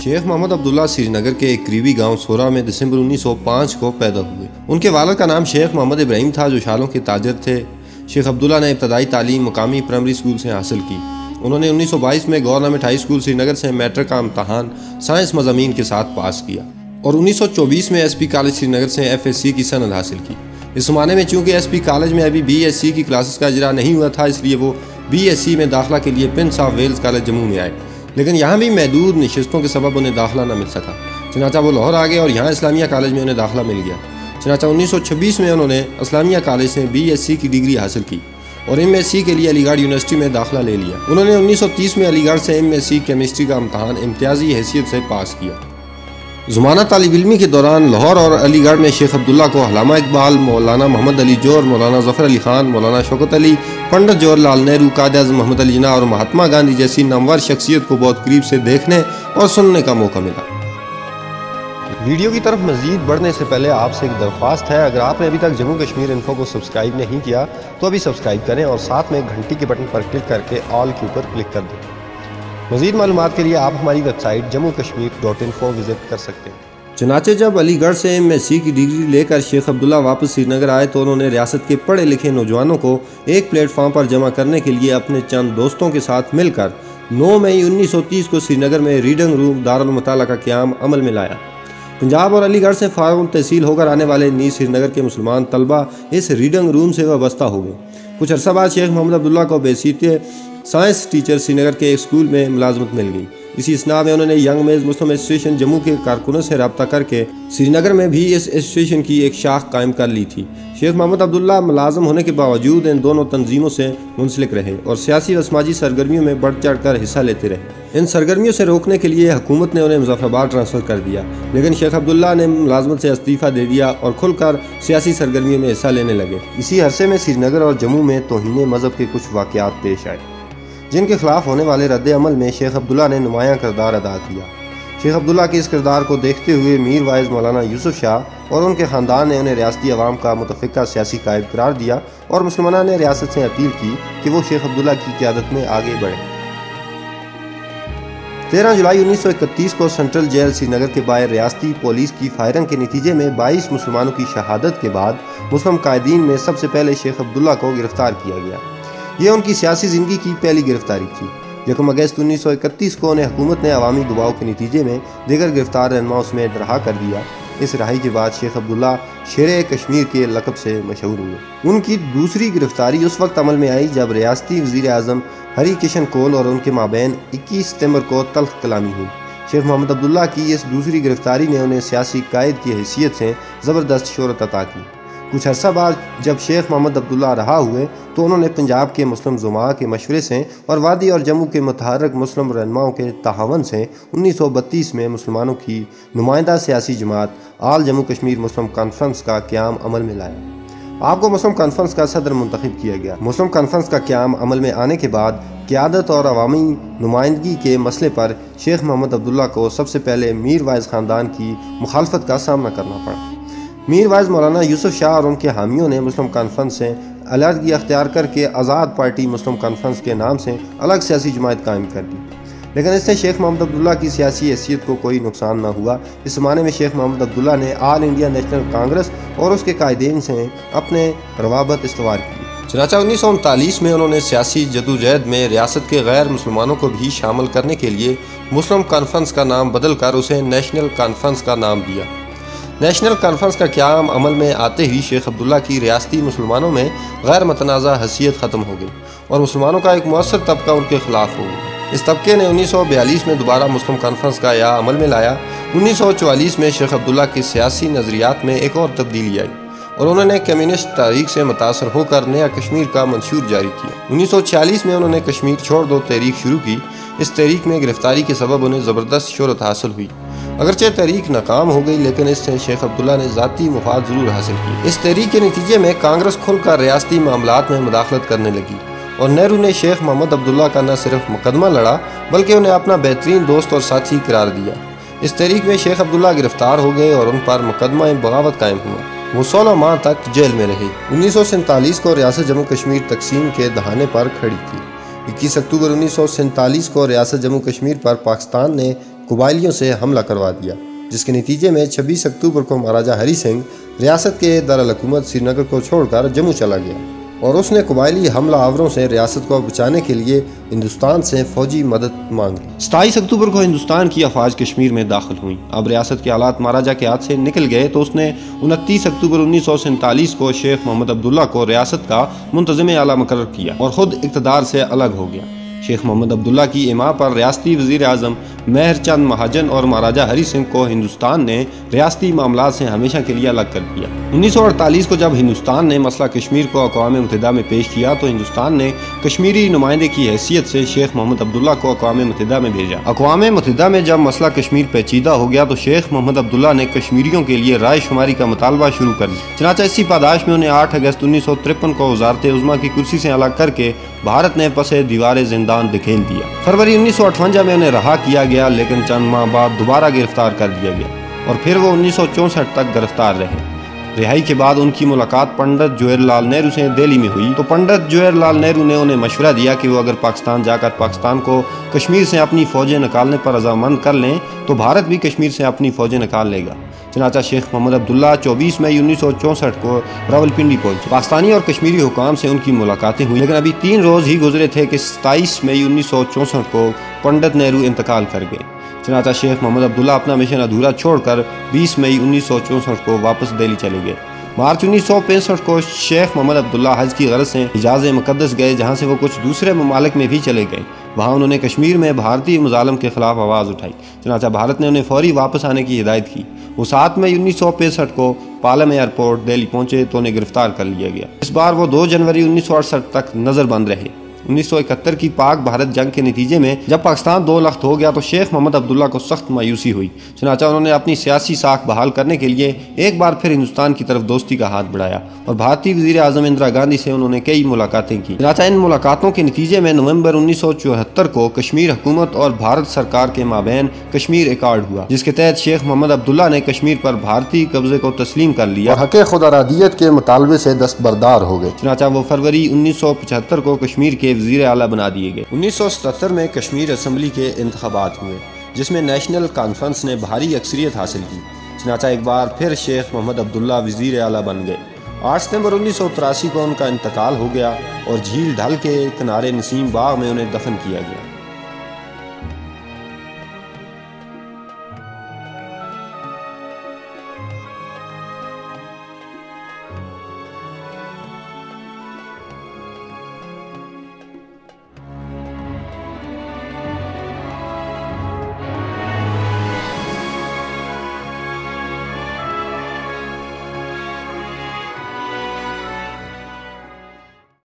شیخ محمد عبداللہ سری نگر کے ایک قریبی گاؤں سورا میں دسمبر 1905 کو پیدا ہوئے۔ ان کے والد کا نام شیخ محمد ابراہیم تھا جو شالوں کے تاجر تھے۔ شیخ عبداللہ نے ابتدائی تعلیم مقامی پرائمری اسکول سے حاصل کی۔ انہوں نے 1922 میں government high school Srinagar سے میٹرک کا امتحان سائنس مضامین کے ساتھ پاس کیا اور 1924 میں S P college Srinagar سے FSc کی سند حاصل کی۔ اس زمانے میں چونکہ ایس پی کالج میں ابھی BSc کی کلاسز کا اجرا نہیں ہوا تھا، اس لیے وہ BSc میں داخلہ کے لیے prince of Wales college Jammu میں آئے، لیکن یہاں بھی محدود نشستوں کے سبب انہیں داخلہ نہ مل سکا۔ چنانچہ وہ لاہور آ گئے اور یہاں اسلامیہ کالج میں انہیں داخلہ مل گیا۔ چنانچہ 1926 میں انہوں نے اسلامیہ کالج سے BSc کی ڈگری حاصل کی اور MSc کے لیے علی گڑھ یونیورسٹی میں داخلہ لے لیا۔ انہوں نے 1930 میں علی گڑھ سے MSc کیمسٹری کا امتحان امتیازی حیثیت سے پاس کیا۔ زمانہ طالب علمی کے دوران لاہور اور علی گڑھ میں شیخ عبداللہ کو علامہ اقبال، مولانا محمد علی جوہر، مولانا ظفر علی خان، مولانا شوکت علی، پنڈت جواہر لال نہرو، قائد اعظم محمد علی جناح اور مہاتما گاندھی جیسی نامور شخصیت کو بہت قریب سے دیکھنے اور سننے کا موقع ملا۔ ویڈیو کی طرف مزید بڑھنے سے پہلے آپ سے ایک درخواست ہے، اگر آپ نے ابھی تک جموں کشمیر انفو کو سبسکرائب نہیں کیا تو ابھی سبسکرائب کریں اور ساتھ میں گھنٹی کے بٹن پر کلک کر کے آل کے اوپر کلک کر دیں۔ مزید معلومات کے لیے آپ ہماری ویب سائٹ jammukashmir.info وزٹ کر سکتے ہیں۔ چنانچہ جب علی گڑھ سے MSc کی ڈگری لے کر شیخ عبداللہ واپس سری نگر آئے تو انہوں نے ریاست کے پڑھے لکھے نوجوانوں کو ایک پلیٹ فارم پر جمع کرنے کے لیے اپنے چند دوستوں کے ساتھ مل کر 9 مئی 1930 کو سری نگر میں ریڈنگ روم دارالمطالعہ کا قیام عمل میں لایا۔ پنجاب اور علی گڑھ سے فارغ التحصیل ہو کر آنے والے نیز سری نگر کے مسلمان طلبہ اس ریڈنگ روم سے وابستہ ہو گئے۔ کچھ عرصہ بعد شیخ محمد عبداللہ کو بحیثیت سائنس ٹیچر سری نگر کے ایک اسکول میں ملازمت مل گئی۔ اسی اثناء میں انہوں نے ینگ میز مسلم ایسوسیشن جموں کے کارکنوں سے رابطہ کر کے سری نگر میں بھی اس ایسوسیشن کی ایک شاخ قائم کر لی تھی۔ شیخ محمد عبداللہ ملازم ہونے کے باوجود ان دونوں تنظیموں سے منسلک رہے اور سیاسی و سماجی سرگرمیوں میں بڑھ چڑھ کر حصہ لیتے رہے۔ ان سرگرمیوں سے روکنے کے لیے حکومت نے انہیں مظفر آباد ٹرانسفر کر دیا، لیکن شیخ عبداللہ نے ملازمت سے استعفیٰ دے دیا اور کھل کر سیاسی سرگرمیوں میں حصہ لینے لگے۔ اسی عرصے میں سری نگر اور جموں میں توہین مذہب کے کچھ واقعات پیش آئے جن کے خلاف ہونے والے رد عمل میں شیخ عبداللہ نے نمایاں کردار ادا کیا۔ شیخ عبداللہ کے اس کردار کو دیکھتے ہوئے میر وائز مولانا یوسف شاہ اور ان کے خاندان نے انہیں ریاستی عوام کا متفقہ سیاسی قائد قرار دیا اور مسلمانوں نے ریاست سے اپیل کی کہ وہ شیخ عبداللہ کی قیادت میں آگے بڑھیں۔ 13 جولائی 1931 کو سینٹرل جیل سری نگر کے باہر ریاستی پولیس کی فائرنگ کے نتیجے میں 22 مسلمانوں کی شہادت کے بعد مسلم قائدین میں سب سے پہلے شیخ عبداللہ کو گرفتار کیا گیا۔ یہ ان کی سیاسی زندگی کی پہلی گرفتاری تھی۔ 1 اگست 1931 کو انہیں حکومت نے عوامی دباؤ کے نتیجے میں دیگر گرفتار رہنماؤں سمیت رہا کر دیا۔ اس رہائی کے بعد شیخ عبداللہ شیر کشمیر کے لقب سے مشہور ہوئے۔ ان کی دوسری گرفتاری اس وقت عمل میں آئی جب ریاستی وزیر اعظم ہری کرشن کول اور ان کے مابین 21 ستمبر کو تلخ کلامی ہوئی۔ شیخ محمد عبداللہ کی اس دوسری گرفتاری نے انہیں سیاسی قائد کی حیثیت سے زبردست شہرت عطا کی۔ کچھ عرصہ بعد جب شیخ محمد عبداللہ رہا ہوئے تو انہوں نے پنجاب کے مسلم زعماء کے مشورے سے اور وادی اور جموں کے متحرک مسلم رہنماؤں کے تعاون سے 1932 میں مسلمانوں کی نمائندہ سیاسی جماعت all Jammu Kashmir Muslim conference کا قیام عمل میں لایا۔ آپ کو مسلم کانفرنس کا صدر منتخب کیا گیا۔ مسلم کانفرنس کا قیام عمل میں آنے کے بعد قیادت اور عوامی نمائندگی کے مسئلے پر شیخ محمد عبداللہ کو سب سے پہلے میر وائز خاندان کی مخالفت کا سامنا کرنا پڑا۔ میر وائز مولانا یوسف شاہ اور ان کے حامیوں نے مسلم کانفرنس سے علیحدگی اختیار کر کے آزاد پارٹی مسلم کانفرنس کے نام سے الگ سیاسی جماعت قائم کر دی، لیکن اس سے شیخ محمد عبداللہ کی سیاسی حیثیت کو کوئی نقصان نہ ہوا۔ اس زمانے میں شیخ محمد عبداللہ نے آل انڈیا نیشنل کانگریس اور اس کے قائدین سے اپنے روابط استوار کیے۔ چنانچہ 1939 میں انہوں نے سیاسی جدوجہد میں ریاست کے غیر مسلمانوں کو بھی شامل کرنے کے لیے مسلم کانفرنس کا نام بدل کر اسے نیشنل کانفرنس کا نام دیا۔ نیشنل کانفرنس کا قیام عمل میں آتے ہی شیخ عبداللہ کی ریاستی مسلمانوں میں غیر متنازع حیثیت ختم ہو گئی اور مسلمانوں کا ایک مؤثر طبقہ ان کے خلاف ہو گیا۔ اس طبقے نے 1942 میں دوبارہ مسلم کانفرنس کا احیا عمل میں لایا۔ 1944 میں شیخ عبداللہ کے سیاسی نظریات میں ایک اور تبدیلی آئی اور انہوں نے کمیونسٹ تحریک سے متاثر ہو کر نیا کشمیر کا منشور جاری کیا۔ 1946 میں انہوں نے کشمیر چھوڑ دو تحریک شروع کی۔ اس تحریک میں گرفتاری کے سبب انہیں زبردست شہرت حاصل ہوئی۔ اگرچہ تحریک ناکام ہو گئی لیکن اس سے شیخ عبداللہ نے ذاتی مفاد ضرور حاصل کی۔ اس تحریک کے نتیجے میں کانگریس کھل کر ریاستی معاملات میں مداخلت کرنے لگی اور نہرو نے شیخ محمد عبداللہ کا نہ صرف مقدمہ لڑا بلکہ انہیں اپنا بہترین دوست اور ساتھی قرار دیا۔ اس تحریک میں شیخ عبداللہ گرفتار ہو گئے اور ان پر مقدمہ بغاوت قائم ہوا۔ وہ 16 ماہ تک جیل میں رہے۔ 1947 کو ریاست جموں کشمیر تقسیم کے دہانے پر کھڑی تھی۔ 21 اکتوبر 1947 کو ریاست جموں کشمیر پر پاکستان نے قبائلیوں سے حملہ کروا دیا، جس کے نتیجے میں 26 اکتوبر کو مہاراجہ ہری سنگھ ریاست کے دارالحکومت سری نگر کو چھوڑ کر جموں چلا گیا اور اس نے قبائلی حملہ آوروں سے ریاست کو بچانے کے لیے ہندوستان سے فوجی مدد مانگی۔ 27 اکتوبر کو ہندوستان کی افواج کشمیر میں داخل ہوئیں۔ اب ریاست کے حالات مہاراجہ کے ہاتھ سے نکل گئے تو اس نے 29 اکتوبر 1947 کو شیخ محمد عبداللہ کو ریاست کا منتظم اعلیٰ مقرر کیا اور خود اقتدار سے الگ ہو گیا۔ شیخ محمد عبداللہ کی اما پر ریاستی وزیر اعظم مہر چند مہاجن اور مہاراجہ ہری سنگھ کو ہندوستان نے ریاستی معاملات سے ہمیشہ کے لیے الگ کر دیا۔ 1948 کو جب ہندوستان نے مسئلہ کشمیر کو اقوام متحدہ میں پیش کیا تو ہندوستان نے کشمیری نمائندے کی حیثیت سے شیخ محمد عبداللہ کو اقوام متحدہ میں بھیجا۔ اقوام متحدہ میں جب مسئلہ کشمیر پیچیدہ ہو گیا تو شیخ محمد عبداللہ نے کشمیریوں کے لیے رائے شماری کا مطالبہ شروع کر دیا۔ چنانچہ اسی پاداش میں انہیں 8 اگست 1953 کو وزارت عظمیٰ کی کرسی سے الگ کر کے بھارت نے پس دیوار زندان دھکیل دیا۔ فروری 1958 میں انہیں رہا کیا گیا، لیکن چند ماہ بعد دوبارہ گرفتار کر دیا گیا اور پھر وہ 1964 تک گرفتار رہے۔ رہائی کے بعد ان کی ملاقات پنڈت جواہر لال نہرو سے دہلی میں ہوئی تو پنڈت جواہر لال نہرو نے انہیں مشورہ دیا کہ وہ اگر پاکستان جا کر پاکستان کو کشمیر سے اپنی فوجیں نکالنے پر رضامند کر لیں تو بھارت بھی کشمیر سے اپنی فوجیں نکال لے گا۔ چنانچہ شیخ محمد عبداللہ 24 مئی 1964 کو راولپنڈی پہنچے۔ پاکستانی اور کشمیری حکام سے ان کی ملاقاتیں ہوئی، لیکن ابھی 3 روز ہی گزرے تھے کہ 27 مئی 1964 کو پنڈت نہرو انتقال کر گئے۔ چنانچہ شیخ محمد عبداللہ اپنا مشن ادھورا چھوڑ کر 20 مئی 1964 کو واپس دہلی چلے گئے۔ مارچ 1965 کو شیخ محمد عبداللہ حج کی غرض سے حجاز مقدس گئے، جہاں سے وہ کچھ دوسرے ممالک میں بھی چلے گئے۔ وہاں انہوں نے کشمیر میں بھارتی مظالم کے خلاف آواز اٹھائی، چنانچہ بھارت نے انہیں فوری واپس آنے کی ہدایت کی۔ وہ 7 مئی 1965 کو پالم ایئرپورٹ دہلی پہنچے تو انہیں گرفتار کر لیا گیا۔ اس بار وہ 2 جنوری 1968 تک نظر بند رہے۔ 1971 کی پاک بھارت جنگ کے نتیجے میں جب پاکستان 2 لخت ہو گیا تو شیخ محمد عبداللہ کو سخت مایوسی ہوئی، چنانچہ انہوں نے اپنی سیاسی ساکھ بحال کرنے کے لیے ایک بار پھر ہندوستان کی طرف دوستی کا ہاتھ بڑھایا اور بھارتی وزیر اعظم اندرا گاندھی سے انہوں نے کئی ملاقاتیں کی۔ چنانچہ ان ملاقاتوں کے نتیجے میں نومبر 1974 کو کشمیر حکومت اور بھارت سرکار کے مابین کشمیر ایکارڈ ہوا، جس کے تحت شیخ محمد عبداللہ نے کشمیر پر بھارتی قبضے کو تسلیم کر لیا اور حق خود ارادیت کے مطالبے سے دستبردار ہو گئے۔ چنانچہ وہ فروری 1975 کو کشمیر کے وزیر اعلیٰ بنا دیے گئے۔ 1977 میں کشمیر اسمبلی کے انتخابات ہوئے، جس میں نیشنل کانفرنس نے بھاری اکثریت حاصل کی۔ چنانچہ ایک بار پھر شیخ محمد عبداللہ وزیر اعلیٰ بن گئے۔ 8 ستمبر 1983 کو ان کا انتقال ہو گیا اور جھیل ڈھل کے کنارے نسیم باغ میں انہیں دفن کیا گیا۔